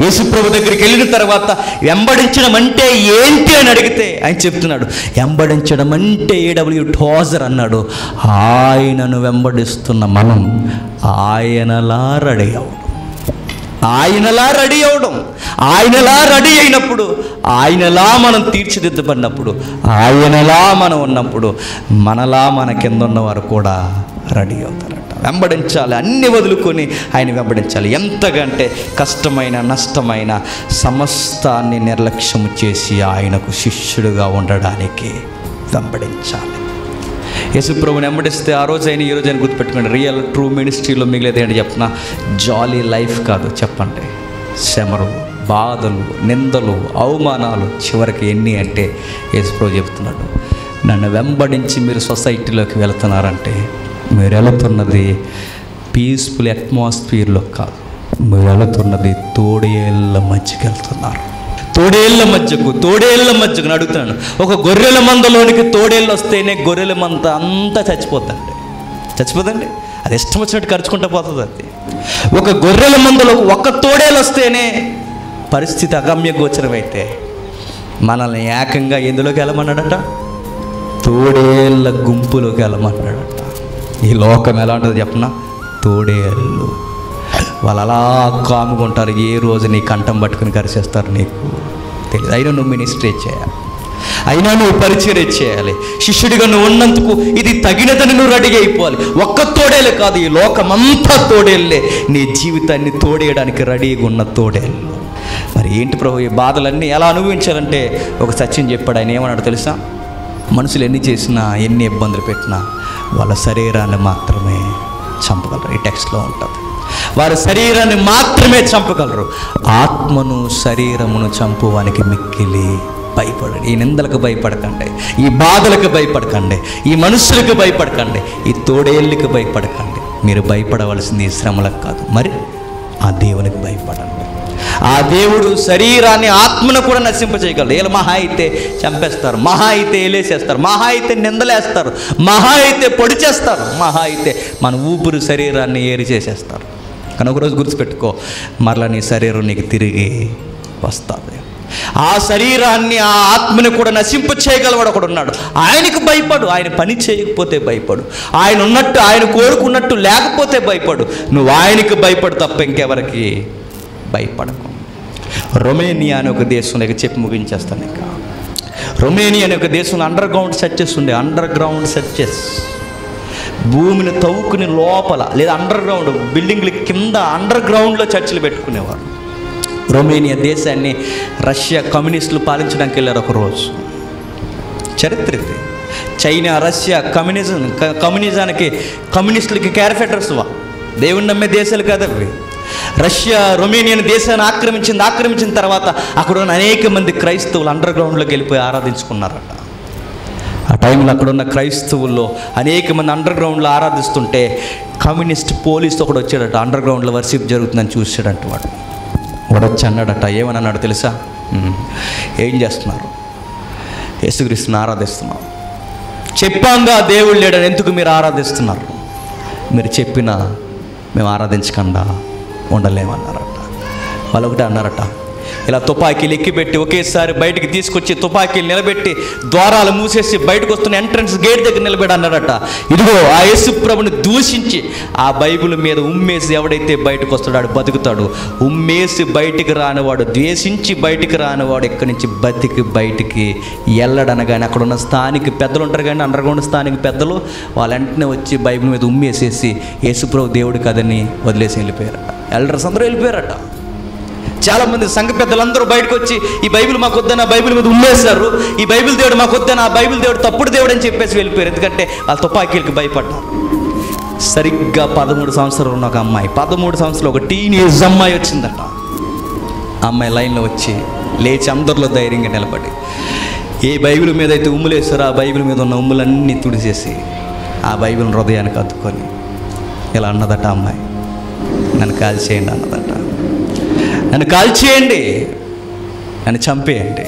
యేసుప్రభు దగ్గరికి వెళ్ళిన తర్వాత వెంబడించడం అంటే ఏంటి అని అడిగితే ఆయన చెప్తున్నాడు, వెంబడించడం అంటే ఏడబ్ల్యూ టోజర్ అన్నాడు. ఆయనను వెంబడిస్తున్న మనం ఆయనలా రెడీ అవడం, ఆయనలా రెడీ అవడం, ఆయనలా రెడీ అయినప్పుడు, ఆయనలా మనం తీర్చిదిద్దబడినప్పుడు, ఆయనలా మనం ఉన్నప్పుడు మనలా మన కింద ఉన్నవారు కూడా రెడీ అవుతారట. వెంబడించాలి, అన్ని వదులుకొని ఆయన వెంబడించాలి. ఎంతకంటే కష్టమైన నష్టమైన సమస్తాన్ని నిర్లక్ష్యం చేసి ఆయనకు శిష్యుడుగా ఉండడానికి వెంబడించాలి. యేసుప్రభుని వెంబడిస్తే ఆ రోజైనా ఈ రోజైనా గుర్తుపెట్టుకోండి, రియల్ ట్రూ మినిస్ట్రీలో మిగిలేదు ఏంటి చెప్పిన, జాలీ లైఫ్ కాదు. చెప్పండి, శ్రమలు, బాధలు, నిందలు, అవమానాలు, చివరికి ఎన్ని అంటే యేసుప్రభు చెప్తున్నాడు, నన్ను వెంబడించి మీరు సొసైటీలోకి వెళ్తున్నారంటే మీరు వెళుతున్నది పీస్ఫుల్ అట్మాస్ఫియర్లో కాదు, మీరు వెళుతున్నది తోడేళ్ళ మధ్యకి వెళ్తున్నారు. తోడేళ్ళ మధ్యకు అడుగుతున్నాను. ఒక గొర్రెల మందలోనికి తోడేళ్ళు వస్తేనే గొర్రెల మంద అంతా చచ్చిపోదండి. అది ఇష్టం వచ్చినట్టు ఖర్చుకుంటూ పోతుంది. అది ఒక గొర్రెల మందలో ఒక తోడేళ్ళు వస్తేనే పరిస్థితి అగమ్య గోచరమైతే మనల్ని ఏకంగా ఎందులోకి వెళ్ళమన్నాడట, తోడేళ్ళ గుంపులోకి వెళ్ళమన్నాడట. ఈ లోకం ఎలా ఉంటుందో చెప్పనా, తోడేళ్ళు. వాళ్ళు అలా కాముకుంటారు, ఏ రోజు నీ కంఠం పట్టుకుని కరిచేస్తారు నీకు తెలియదు. అయినా నువ్వు మినిస్ట్రీ చేయాలి, అయినా నువ్వు పరిచర్య చేయాలి. శిష్యుడిగా నువ్వు ఉన్నందుకు ఇది తగినదని నువ్వు రెడీ అయిపోవాలి. ఒక్క తోడేలే కాదు, ఈ లోకమంతా తోడేళ్ళే. నీ జీవితాన్ని తోడేయడానికి రెడీగా ఉన్న తోడేళ్ళు. మరి ఏంటి ప్రభు ఈ బాధలన్నీ ఎలా అనుభవించాలంటే ఒక సత్యం చెప్పాడు. ఆయన ఏమన్నాడు తెలుసా, మనుషులు ఎన్ని చేసినా ఎన్ని ఇబ్బందులు పెట్టినా వాళ్ళ శరీరాన్ని మాత్రమే చంపగలరు. ఈ టెక్స్ట్లో ఉంటుంది, వారి శరీరాన్ని మాత్రమే చంపగలరు, ఆత్మను శరీరమును చంపువానికి మిక్కిలి భయపడండి. ఈ నిందలకు భయపడకండి, ఈ బాధలకు భయపడకండి, ఈ మనుషులకు భయపడకండి, ఈ తోడేళ్ళకి భయపడకండి. మీరు భయపడవలసింది ఈ శ్రమలకు కాదు, మరి ఆ దేవునికి భయపడండి. ఆ దేవుడు శరీరాన్ని ఆత్మను కూడా నశింపచేయగలరు. వీళ్ళు మహా అయితే చంపేస్తారు, మహా అయితే ఏలేసేస్తారు, మహా అయితే నిందలేస్తారు, మహా అయితే పొడి చేస్తారు, మహా అయితే మన ఊపిరి శరీరాన్ని ఏరి చేసేస్తారు. కానీ ఒకరోజు గుర్తుపెట్టుకో, మరలా నీ శరీరం నీకు తిరిగి వస్తుంది. ఆ శరీరాన్ని ఆ ఆత్మని కూడా నశింప చేయగలవాడు ఒకడు ఉన్నాడు. ఆయనకు భయపడు, ఆయన పని చేయకపోతే భయపడు, ఆయన ఉన్నట్టు ఆయన కోరుకున్నట్టు లేకపోతే భయపడు. నువ్వు ఆయనకు భయపడు తప్ప ఇంకెవరికి భయపడకు. రొమేనియా అనే ఒక దేశంలో చెప్పి ముగించేస్తాను. ఇంకా రొమేనియా అనే ఒక దేశంలో అండర్ గ్రౌండ్ చర్చెస్ భూమిని తవ్వుకుని లోపల లేదా అండర్ గ్రౌండ్ బిల్డింగ్ల కింద అండర్ గ్రౌండ్లో చర్చిలు పెట్టుకునేవారు. రొమేనియా దేశాన్ని రష్యా కమ్యూనిస్టులు పాలించడానికి వెళ్ళారు ఒకరోజు. చరిత్ర ఇది. చైనా, రష్యా కమ్యూనిజానికి కమ్యూనిస్టులకి క్యారిఫేటర్స్ దేవుని నమ్మే దేశాలు కాదు అవి. రష్యా రొమేనియన్ దేశాన్ని ఆక్రమించిన తర్వాత అక్కడ ఉన్న అనేక మంది క్రైస్తవులు అండర్ గ్రౌండ్లోకి వెళ్ళిపోయి ఆరాధించుకున్నారట. ఆ టైంలో అక్కడ ఉన్న క్రైస్తవుల్లో అనేక మంది అండర్ గ్రౌండ్లో ఆరాధిస్తుంటే కమ్యూనిస్ట్ పోలీసు ఒకడు వచ్చాడట. అండర్ గ్రౌండ్లో వర్షిప్ జరుగుతుందని చూసాడంట. వాడు వచ్చి అన్నాడట, ఏమని అన్నాడు తెలుసా, ఏం చేస్తున్నారు, యేసుక్రీస్తుని ఆరాధిస్తున్నాం, చెప్పాంగా దేవుడు లేడని, ఎందుకు మీరు ఆరాధిస్తున్నారు, మీరు చెప్పినా మేము ఆరాధించకుండా ఉండలేమన్నారట. వాళ్ళు ఒకటే అన్నారట, ఇలా తుపాకీలు ఎక్కిపెట్టి ఒకేసారి బయటికి తీసుకొచ్చి తుపాకీలు నిలబెట్టి ద్వారాలు మూసేసి బయటకు వస్తున్న ఎంట్రన్స్ గేట్ దగ్గర నిలబెట్టి అన్నారట, ఇదిగో ఆ యేసు ప్రభుని దూషించి ఆ బైబిల్ మీద ఉమ్మేసి ఎవడైతే బయటకు వస్తాడో బతుకుతాడు, ఉమ్మేసి బయటికి రానివాడు, ద్వేషించి బయటికి రానివాడు ఇక్కడి నుంచి బయటికి వెళ్ళడనగానే అక్కడ ఉన్న స్థానిక పెద్దలు ఉంటారు కానీ అండర్ గ్రౌండ్ స్థానిక పెద్దలు వాళ్ళ వెంటనే వచ్చి బైబిల్ మీద ఉమ్మేసేసి యేసు ప్రభు దేవుడు కదని వదిలేసి వెళ్ళిపోయారట. ఎల్డర్స్ అందరూ వెళ్ళిపోయారట. చాలామంది సంఘ పెద్దలందరూ బయటకు వచ్చి ఈ బైబిల్ మాకు వద్దని ఆ బైబిల్ మీద ఉమ్మేశారు, ఈ బైబిల్ దేవుడు మాకు వద్దని ఆ బైబిల్ దేవుడు తప్పుడు దేవుడు అని చెప్పేసి వెళ్ళిపోయారు. ఎందుకంటే వాళ్ళ తుపాకీలకి భయపడ్డారు. సరిగ్గా 13 సంవత్సరాలు ఉన్న ఒక అమ్మాయి, 13 సంవత్సరాలు ఒక టీనేజ్ అమ్మాయి వచ్చిందట. ఆ అమ్మాయి లైన్లో వచ్చి లేచి అందరిలో ధైర్యంగా నిలబడి ఏ బైబిల్ మీద అయితే ఉమ్ములేస్తారో ఆ బైబిల్ మీద ఉన్న ఉమ్ములన్నీ తుడిచేసి ఆ బైబిల్ని హృదయానికి అద్దుకొని ఇలా అన్నదట, అమ్మాయి నన్ను కాల్చేయండి అన్నదట, నన్ను కాల్చేయండి, నన్ను చంపేయండి,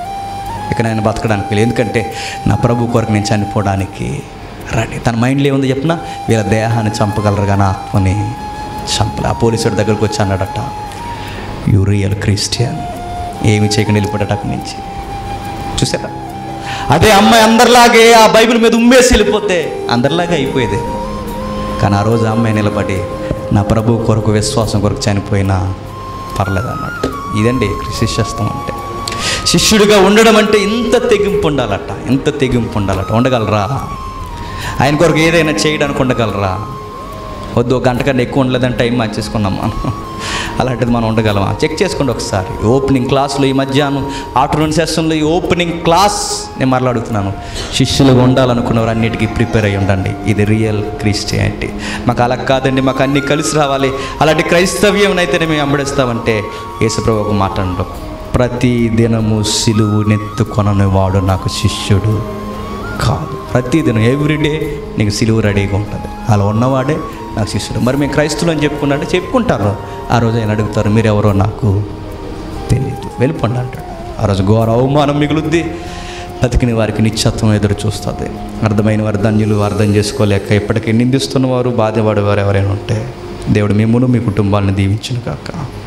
ఇక నేను బతకడానికి వీలు, ఎందుకంటే నా ప్రభు కొరకు నేను చనిపోవడానికి రెడీ. తన మైండ్లో ఏముంది చెప్పినా, వీళ్ళ దేహాన్ని చంపగలరు కానీ ఆత్మని చంపలే. ఆ పోలీసుడి దగ్గరకు వచ్చి అన్నాడట, యు రియల్ క్రిస్టియన్. ఏమి చేయకుండా వెళ్ళిపోయాడు అక్కడి నుంచి. చూసారా? అదే అమ్మాయి అందరిలాగే ఆ బైబిల్ మీద ఉమ్మేసి వెళ్ళిపోతే అందరిలాగే అయిపోయేది. కానీ ఆ రోజు ఆ అమ్మాయి నిలబడి నా ప్రభు కొరకు విశ్వాసం కొరకు చనిపోయినా పర్లేదు అన్నట్టు. ఇదండి శిష్యత్వం అంటే. శిష్యుడిగా ఉండడం అంటే ఇంత తెగింపు ఉండాలట, ఇంత తెగింపు ఉండాలట. ఉండగలరా? ఆయన కొరకు ఏదైనా చేయడానికి ఉండగలరా? వద్దు, 1 గంట కన్నా ఎక్కువ ఉండలేదని టైం మార్చేసుకున్నాం మనం. అలాంటిది మనం ఉండగలమా? చెక్ చేసుకోండి ఒకసారి. ఓపెనింగ్ క్లాస్లో ఈ మధ్యాహ్నం ఆఫ్టర్నూన్ సెషన్లో ఈ ఓపెనింగ్ క్లాస్ నేను మరలా అడుగుతున్నాను. శిష్యులుగా ఉండాలనుకున్నవారు అన్నిటికీ ప్రిపేర్ అయ్యి ఉండండి. ఇది రియల్ క్రిస్టియానిటీ. మాకు అలా కాదండి, మాకు అన్నీ కలిసి రావాలి, అలాంటి క్రైస్తవ్యం అయితేనే మేము వెంబడిస్తామంటే యేసుప్రభు ఒక మాట అంటాం, ప్రతి దినము సిలువునెత్తుకొనని వాడు నాకు శిష్యుడు కాదు. ప్రతిదినం ఎవ్రీడే నీకు సిలువు రెడీగా ఉంటుంది. అలా ఉన్నవాడే నాకు శిష్యుడు. మరి మేము క్రైస్తువులు అని చెప్పుకున్నాడు, చెప్పుకుంటారు. ఆ రోజు ఆయన అడుగుతారు, మీరెవరో నాకు తెలియదు, వెళ్ళిపోండి అంటాడు. ఆ రోజు ఘోర అవమానం మిగులుద్ది. బతికిన వారికి నిత్యత్వం ఎదురు చూస్తుంది. అర్థమైన వారు ధన్యులు, అర్థం చేసుకోలేక ఇప్పటికీ నిందిస్తున్నవారు, బాధపడేవారు ఎవరైనా ఉంటే దేవుడు మిమ్మును మీ కుటుంబాలను దీవించును కాక.